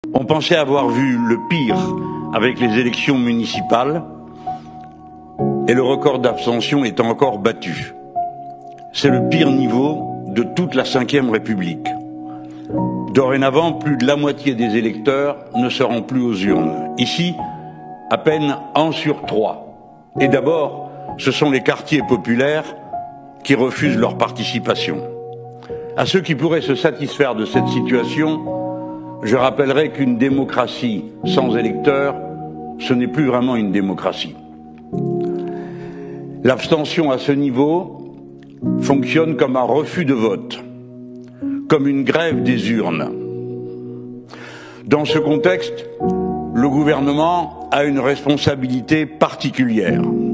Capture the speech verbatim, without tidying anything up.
On pensait avoir vu le pire avec les élections municipales et le record d'abstention est encore battu. C'est le pire niveau de toute la cinquième République. Dorénavant, plus de la moitié des électeurs ne se rend plus aux urnes. Ici, à peine un sur trois. Et d'abord, ce sont les quartiers populaires qui refusent leur participation. À ceux qui pourraient se satisfaire de cette situation, je rappellerai qu'une démocratie sans électeurs, ce n'est plus vraiment une démocratie. L'abstention à ce niveau fonctionne comme un refus de vote, comme une grève des urnes. Dans ce contexte, le gouvernement a une responsabilité particulière.